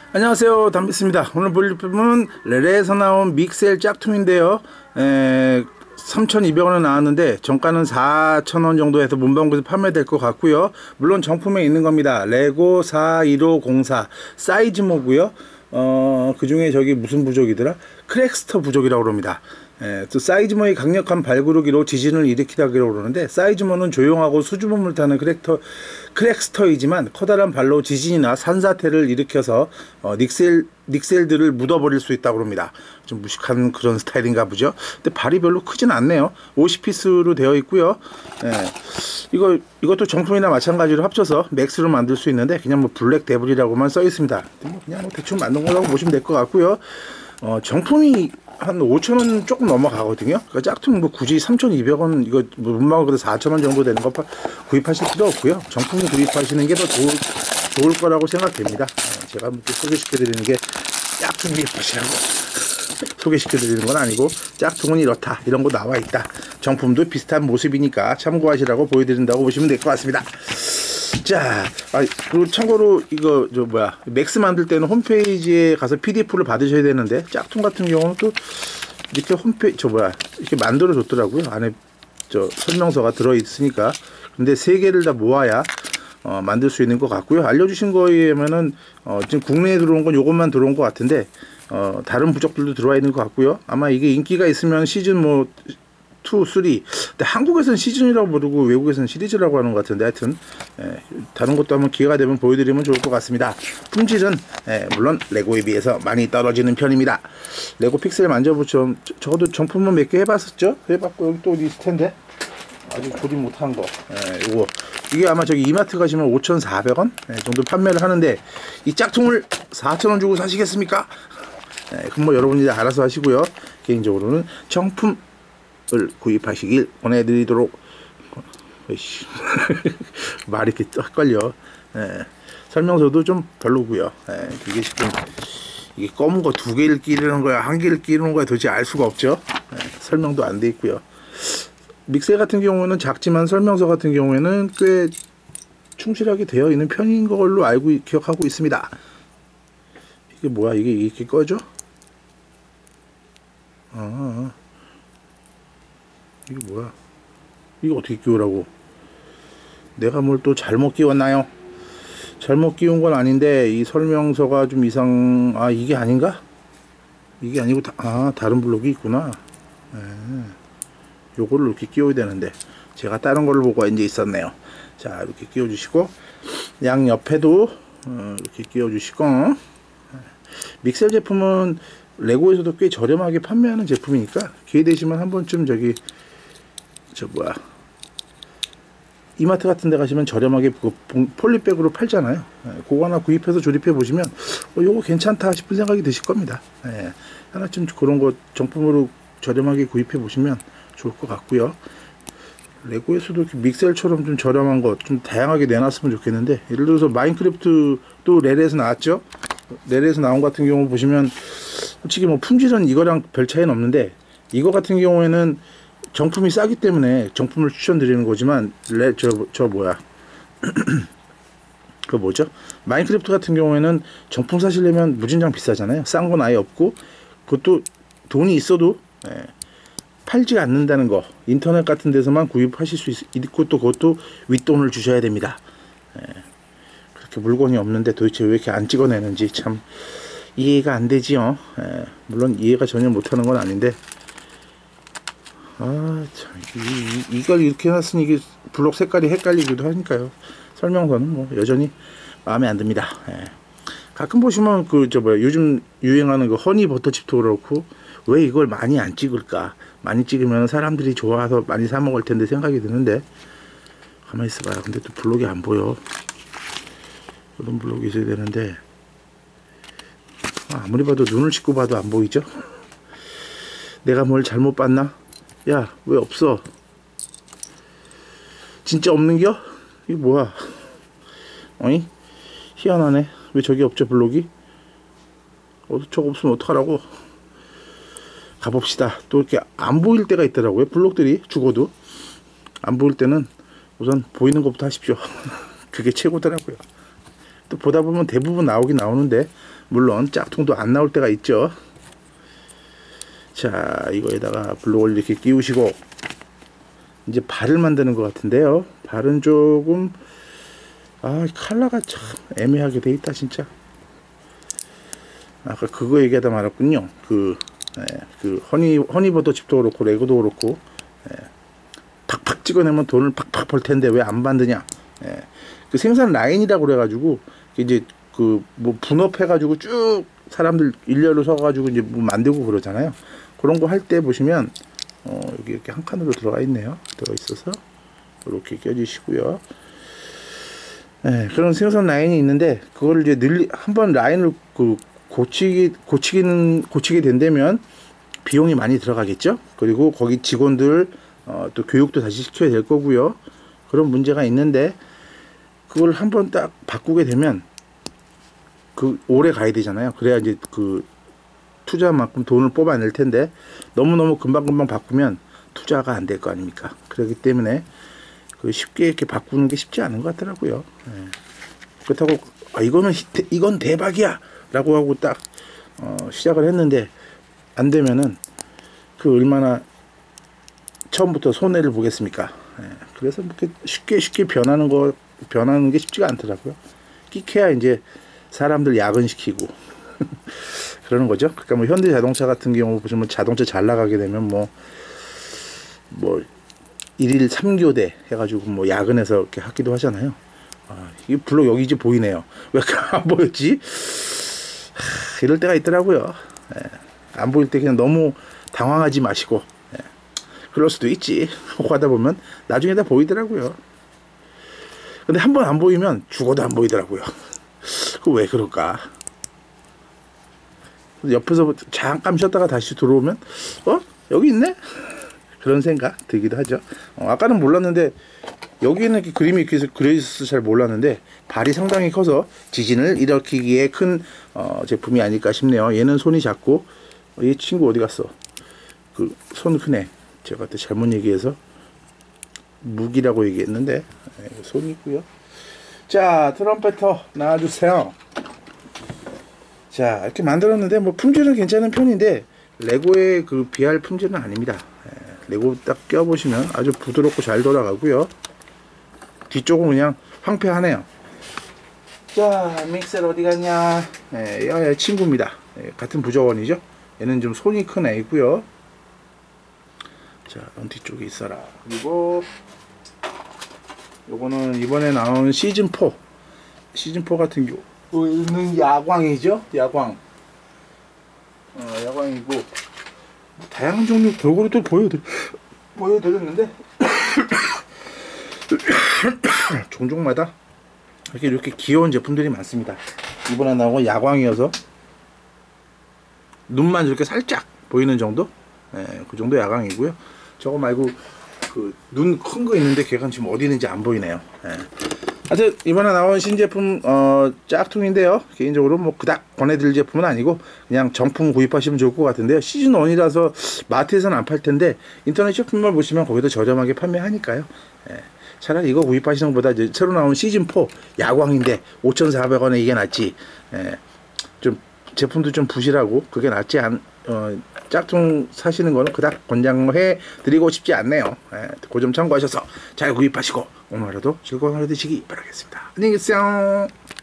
안녕하세요, 담비스입니다. 오늘 볼 제품은 레레에서 나온 믹셀 짝퉁인데요. 3,200원에 나왔는데 정가는 4,000원 정도 해서 문방구에서 판매될 것 같고요. 물론 정품에 있는 겁니다. 레고 41504 사이즈모고요. 그 중에 저기 무슨 부족이더라? 크랙스터 부족이라고 그럽니다. 또 사이즈모의 강력한 발구르기로 지진을 일으키다고 그러는데, 사이즈모는 조용하고 수줍음을 타는 크랙스터이지만 커다란 발로 지진이나 산사태를 일으켜서 닉셀들을 묻어버릴 수 있다고 합니다. 좀 무식한 그런 스타일인가 보죠. 근데 발이 별로 크진 않네요. 50피스로 되어 있고요. 이것도 정품이나 마찬가지로 합쳐서 맥스로 만들 수 있는데, 그냥 뭐 블랙 데블이라고만 써 있습니다. 그냥 뭐 대충 만든 거라고 보시면 될 것 같고요. 정품이 한 5,000원 조금 넘어가거든요. 그러니까 짝퉁 뭐 굳이 3,200원, 이거 뭐 문방구에도 4,000원 정도 되는 거 구입하실 필요 없고요. 정품 구입하시는 게 더 좋을 거라고 생각됩니다. 제가 뭐 소개시켜 드리는 게 짝퉁 구입하시라고 소개시켜 드리는 건 아니고, 짝퉁은 이렇다, 이런 거 나와 있다, 정품도 비슷한 모습이니까 참고하시라고 보여드린다고 보시면 될 것 같습니다. 자, 그리고 참고로 이거 맥스 만들 때는 홈페이지에 가서 PDF를 받으셔야 되는데, 짝퉁 같은 경우는 또 이렇게 이렇게 만들어 줬더라고요. 안에 설명서가 들어 있으니까. 근데 세 개를 다 모아야 만들 수 있는 것 같고요. 알려주신 거에 의하면은 지금 국내에 들어온 건 요것만 들어온 것 같은데, 다른 부적들도 들어와 있는 것 같고요. 아마 이게 인기가 있으면 시즌 2, 3. 근데 한국에서는 시즌이라고 부르고 외국에서는 시리즈라고 하는 것 같은데, 하여튼 다른 것도 한번 기회가 되면 보여드리면 좋을 것 같습니다. 품질은 물론 레고에 비해서 많이 떨어지는 편입니다. 레고 픽셀 만져보죠. 적어도 정품은 몇 개 해봤었죠. 해봤고, 여기 또 있을 텐데 아직 조립 못한 거. 요거 이게 아마 저기 이마트 가시면 5,400원 정도 판매를 하는데, 이 짝퉁을 4,000원 주고 사시겠습니까? 그럼 뭐 여러분이 알아서 하시고요. 개인적으로는 정품 구입하시길 권해드리도록. 말이 이렇게 헷갈려. 설명서도 좀 별로고요. 이게 지금 이게 검은 거 2개를 끼르는 거야, 1개를 끼르는 거야, 도대체 알 수가 없죠. 설명도 안 돼 있고요. 믹셀 같은 경우는 작지만 설명서 같은 경우에는 꽤 충실하게 되어 있는 편인 걸로 기억하고 있습니다. 이게 뭐야? 이게 이렇게 꺼져? 이게 뭐야? 이거 어떻게 끼우라고? 내가 뭘 또 잘못 끼웠나요? 잘못 끼운 건 아닌데, 이 설명서가 좀 이게 아닌가? 이게 아니고 다른 블록이 있구나. 요거를 이렇게 끼워야 되는데 제가 다른 걸로 보고 이제 있었네요. 자, 이렇게 끼워 주시고, 양 옆에도 이렇게 끼워 주시고. 믹셀 제품은 레고에서도 꽤 저렴하게 판매하는 제품이니까 기회 되시면 한 번쯤 이마트 같은 데 가시면 저렴하게 폴리백으로 팔잖아요. 그거 하나 구입해서 조립해 보시면 요거 괜찮다 싶은 생각이 드실 겁니다. 하나쯤 그런 거 정품으로 저렴하게 구입해 보시면 좋을 것 같고요. 레고에서도 이렇게 믹셀처럼 좀 저렴한 거 좀 다양하게 내놨으면 좋겠는데, 예를 들어서 마인크래프트도 레레에서 나왔죠. 레레에서 나온 같은 경우 보시면 솔직히 뭐 품질은 이거랑 별 차이는 없는데, 이거 같은 경우에는 정품이 싸기 때문에 정품을 추천드리는 거지만, 그 뭐죠? 마인크래프트 같은 경우에는 정품 사시려면 무진장 비싸잖아요. 싼 건 아예 없고, 그것도 돈이 있어도 팔지 않는다는 거. 인터넷 같은 데서만 구입하실 수 있고, 또 그것도 윗돈을 주셔야 됩니다. 그렇게 물건이 없는데 도대체 왜 이렇게 안 찍어내는지 참 이해가 안 되지요. 물론 이해가 전혀 못하는 건 아닌데, 참 이걸 이렇게 해놨으니 이게 블록 색깔이 헷갈리기도 하니까요. 설명서는 뭐 여전히 마음에 안 듭니다. 가끔 보시면 요즘 유행하는 그 허니 버터칩도 그렇고, 왜 이걸 많이 안 찍을까? 많이 찍으면 사람들이 좋아서 많이 사 먹을 텐데 생각이 드는데, 가만히 있어봐요. 근데 또 블록이 안 보여. 그런 블록이 있어야 되는데, 아무리 봐도 눈을 씻고 봐도 안 보이죠? 내가 뭘 잘못 봤나? 야, 왜 없어? 진짜 없는겨? 이게 뭐야? 어이? 희한하네. 왜 저기 없죠, 블록이? 저거 없으면 어떡하라고? 가봅시다. 또 이렇게 안 보일 때가 있더라고요. 블록들이 죽어도 안 보일 때는 우선 보이는 것부터 하십시오. 그게 최고더라고요. 또 보다 보면 대부분 나오긴 나오는데 물론 짝퉁도 안 나올 때가 있죠. 자, 이거에다가 블록을 이렇게 끼우시고 이제 발을 만드는 것 같은데요. 발은 조금 컬러가 참 애매하게 돼 있다 진짜. 아까 그거 얘기하다 말았군요. 그 허니버터 칩도 그렇고 레고도 그렇고 팍팍 찍어내면 돈을 팍팍 벌 텐데 왜 안 만드냐. 그 생산 라인이라고 그래가지고 이제 그 뭐 분업해가지고 쭉 사람들 일렬로 서가지고 이제 뭐 만들고 그러잖아요. 그런 거 할 때 보시면 여기 이렇게 한 칸으로 들어가 있네요. 들어가 있어서 이렇게 껴주시고요. 그런 생산 라인이 있는데 그걸 이제 한번 라인을 고치게 된다면 비용이 많이 들어가겠죠. 그리고 거기 직원들 또 교육도 다시 시켜야 될 거고요. 그런 문제가 있는데 그걸 한번 딱 바꾸게 되면 오래 가야 되잖아요. 그래야 이제 그 투자만큼 돈을 뽑아낼 텐데 너무너무 금방금방 바꾸면 투자가 안 될 거 아닙니까. 그렇기 때문에 쉽게 이렇게 바꾸는 게 쉽지 않은 것 같더라고요. 그렇다고 이건 대박이야 라고 하고 딱 시작을 했는데 안 되면은 얼마나 처음부터 손해를 보겠습니까. 그래서 뭐 쉽게 변하는 게 쉽지가 않더라고요. 끼케야 이제 사람들 야근시키고 그러는 거죠. 그러니까 뭐 현대자동차 같은 경우 보시면 자동차 잘 나가게 되면 뭐 일일 3교대 해가지고 뭐 야근해서 이렇게 하기도 하잖아요. 이게 블록 여기 이제 보이네요. 왜 안 보였지? 이럴 때가 있더라고요. 안 보일 때 그냥 너무 당황하지 마시고 그럴 수도 있지 하고 하다 보면 나중에 다 보이더라고요. 근데 한번 안 보이면 죽어도 안 보이더라고요. 그 왜 그럴까? 옆에서 잠깐 쉬었다가 다시 들어오면 여기 있네? 그런 생각 들기도 하죠. 아까는 몰랐는데 여기는 이렇게 그림이 그려있어서 잘 몰랐는데 발이 상당히 커서 지진을 일으키기에 큰 제품이 아닐까 싶네요. 얘는 손이 작고 이 친구 어디 갔어? 손 크네. 제가 그때 잘못 얘기해서 무기라고 얘기했는데 손이 있고요. 자, 트럼펫터 나와주세요. 자, 이렇게 만들었는데 뭐 품질은 괜찮은 편인데 레고의 비할 품질은 아닙니다. 레고 딱 껴보시면 아주 부드럽고 잘 돌아가고요. 뒤쪽은 그냥 황폐하네요. 자, 믹셀 어디 갔냐? 얘 친구입니다. 같은 부저원이죠. 얘는 좀 손이 큰 애이고요. 자, 넌 뒤쪽에 있어라. 그리고 요거는 이번에 나온 시즌4 같은 경우는 야광이죠. 야광이고 다양한 종류 골고루 또 보여드렸는데 종종마다 이렇게 귀여운 제품들이 많습니다. 이번에 나온 건 야광이어서 눈만 이렇게 살짝 보이는 정도? 그 정도 야광이고요. 저거 말고 눈 큰 거 있는데 걔가 지금 어디 있는지 안 보이네요. 하여튼 이번에 나온 신제품 짝퉁인데요. 개인적으로 뭐 그닥 권해드릴 제품은 아니고 그냥 정품 구입하시면 좋을 것 같은데요. 시즌1이라서 마트에서는 안 팔 텐데 인터넷 쇼핑몰 보시면 거기도 저렴하게 판매하니까요. 차라리 이거 구입하시는 것보다 이제 새로 나온 시즌4 야광인데 5,400원에 이게 낫지. 좀 제품도 좀 부실하고 그게 낫지 짝퉁 사시는 거는 그닥 권장해 드리고 싶지 않네요. 그 점 참고하셔서 잘 구입하시고 오늘 하루도 즐거운 하루 되시기 바라겠습니다. 안녕히 계세요.